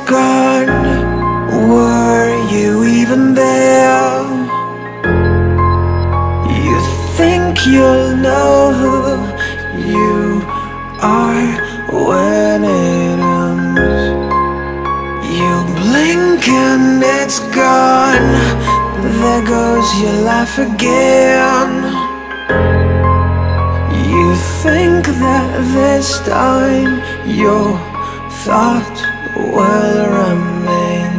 gone. Were you even there? You think you'll know who you are when it ends. You blink and it's gone. There goes your life again. You think that this time your thought will remain.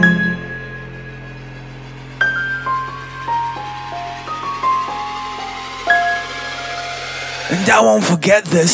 And I won't forget this.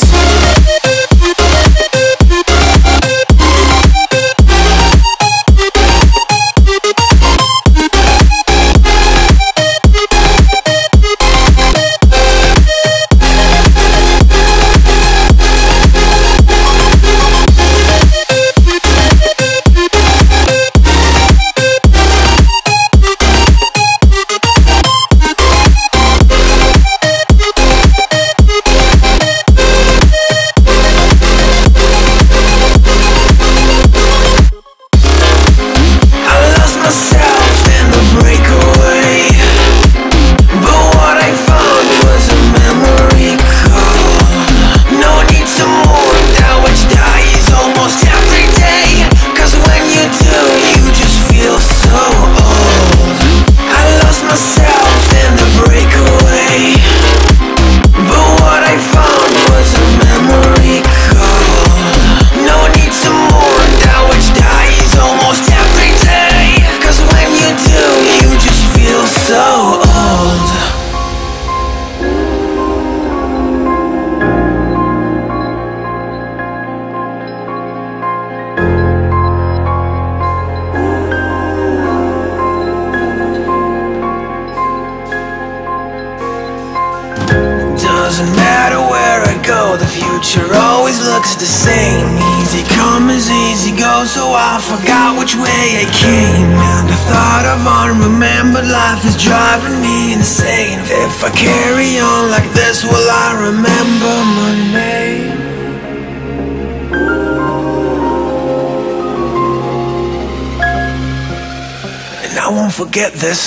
Doesn't matter where I go, the future always looks the same. Easy come as easy go, so I forgot which way I came. And the thought of unremembered life is driving me insane. If I carry on like this, will I remember my name? And I won't forget this.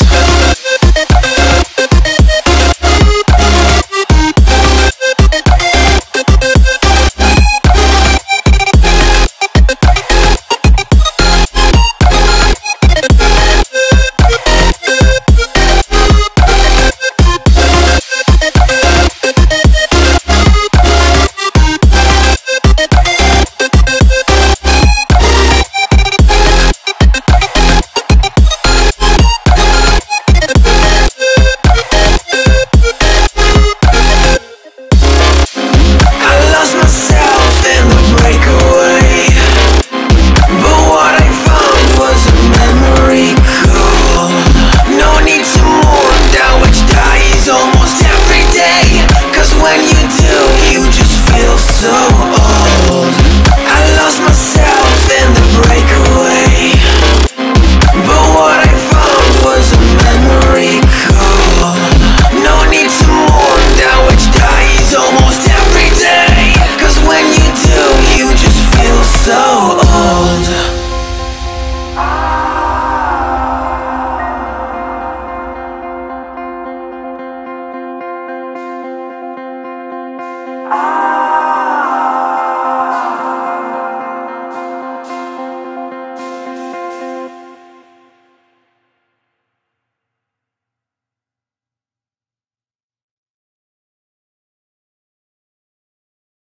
Ah.